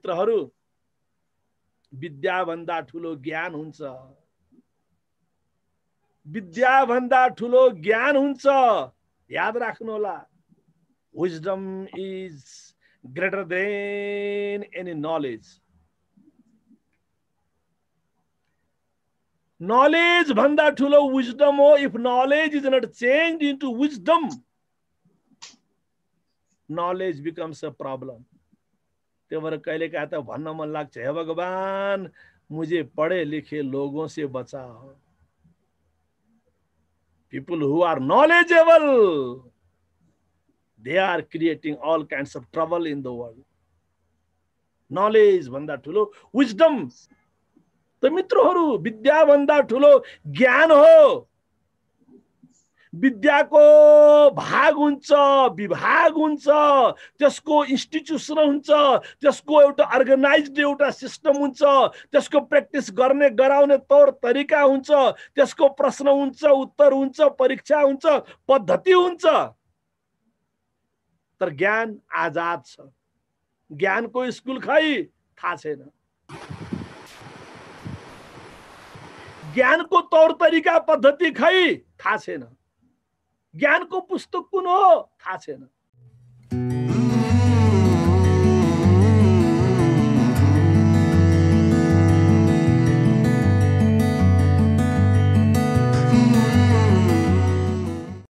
मित्रहरू, विद्या भन्दा ठुलो ज्ञान हुन्छ। विद्या भन्दा ठुलो ज्ञान हुन्छ। याद राख्नु होला, wisdom is greater than any knowledge. Knowledge भन्दा ठुलो विजडम हो। If knowledge is not change into wisdom, knowledge becomes a problem. त्यो भएर कहिले काहीँ त भन्न मन लाग्छ, हे भगवान मुझे पढ़े लिखे लोगों से बचाओ। People who are knowledgeable, they are creating all kinds of trouble in the world. Knowledge भन्दा ठुलो wisdom। त मित्रहरू, विद्या भन्दा ठुलो ज्ञान हो। विद्याको भाग हुन्छ, विभाग हुन्छ, त्यसको इन्स्टिट्युसन हुन्छ, त्यसको एउटा अर्गनाइज्ड एउटा सिस्टम हुन्छ, त्यसको प्र्याक्टिस गर्ने गराउने तौर तरिका हुन्छ, त्यसको प्रश्न हुन्छ, उत्तर हुन्छ, परीक्षा हुन्छ, पद्धति हुन्छ। तर ज्ञान आजाद छ। ज्ञानको स्कुल खै थाहा छैन, ज्ञानको तौर तरिका पद्धति खै थाहा छैन, ज्ञानको पुस्तक कुन हो थाहा छैन।